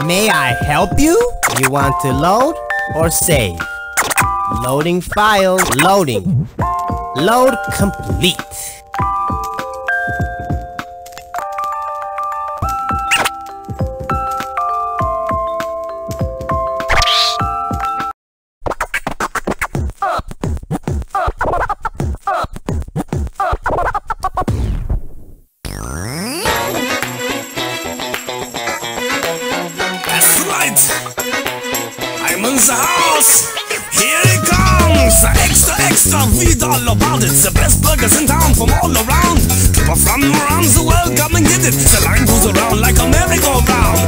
May I help you? You want to load or save? Loading file. Loading. Load complete. I'm in the house. Here it comes. Extra, read all about it. The best burgers in town from all around. People from around the world come and get it. The line goes around like a merry-go-round.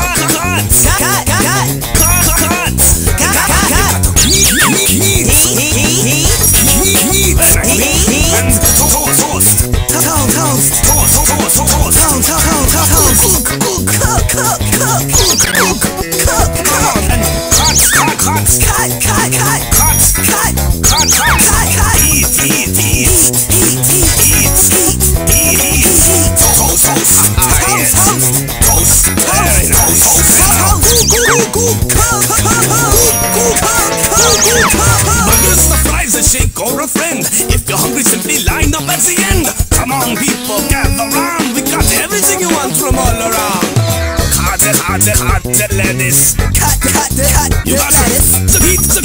Burgers, the fries, a shake or a friend. If you're hungry, simply line up at the end. Come on, people, gather round. We got everything you want from all around. Hot lettuce. You got the heat. The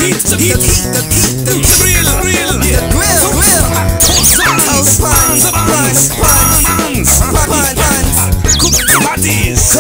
grill. Cook the patties.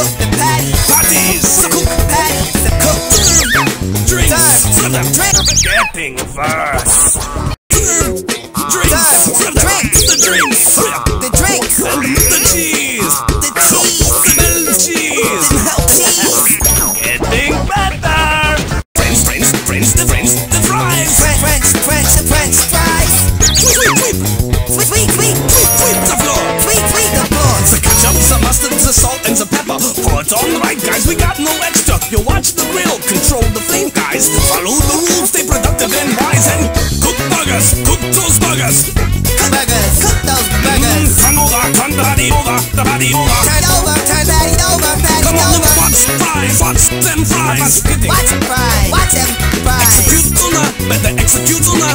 Drinks. Getting verse. Drinks. The drinks. The cheese. The cheese. Getting better. French fries. French fries. Sweep the floor. The ketchup, the mustard, the salt, and the pepper. Pour it on right, guys. We got no extra. You watch the grill, control the flame, guys. Follow the rules, stay productive and wise, and cook burgers. Cook those burgers. Cook those burgers. Turn over, turn the body over, Turn patty over. Come on, watch them fries. Watch them fry. Execute tuna, better execute tuna.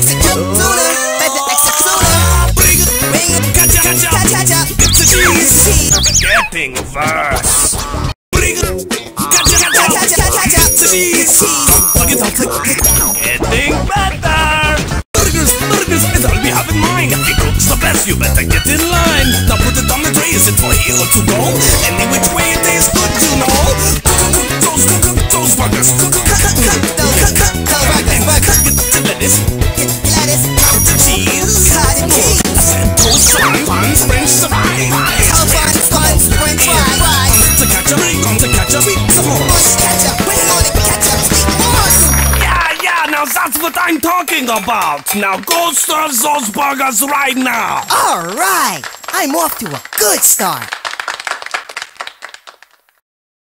Bring it, catch up. It's the cheese. Getting verse. Bring it, catch up. It's the cheese. Plug it up. Getting better. Burgers is all we have in mind. If he cooks the best, you better get in line. Now put it on the tray, is it for here or to go? Any which way it tastes good, you know. Cook those burgers. Cook those burgers. Get the lettuce. Cut the cheese. And toast buns, French fries. French fries. To catch a sweet sauce. Yeah, now that's what I'm talking about. Now go serve those burgers right now. All right, I'm off to a good start.